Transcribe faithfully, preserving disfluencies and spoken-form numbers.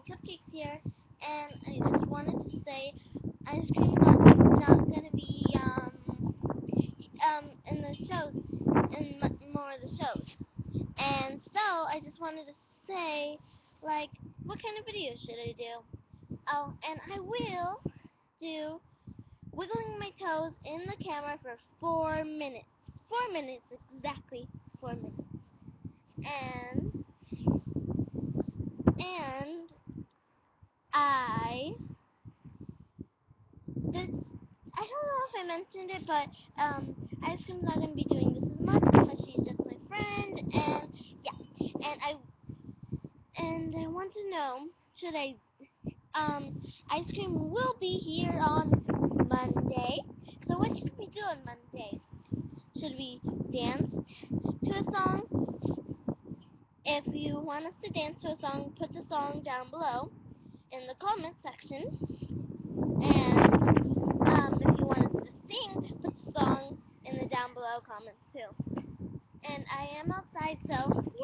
Cupcakes here, and I just wanted to say ice cream is not going to be um um in the shows, in m- more of the shows. And so I just wanted to say, like, what kind of video should I do? Oh, and I will do wiggling my toes in the camera for four minutes. Four minutes exactly. Four minutes. And and I this I don't know if I mentioned it, but um, Ice Cream's not gonna be doing this as much because she's just my friend, and yeah, and I and I want to know, should I um Ice Cream will be here on Monday. So what should we do on Monday? Should we dance to a song? If you want us to dance to a song, put the song down below in the comment section. And um, if you want us to sing, put the song in the down below comments too. And I am outside, so